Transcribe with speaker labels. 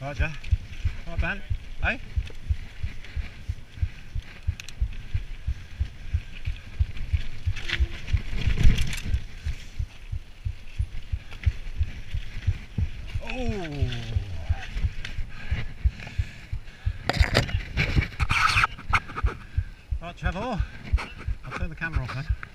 Speaker 1: Roger. Right, Ben? Hey? Oh! Right, Trevor. I'll turn the camera off then.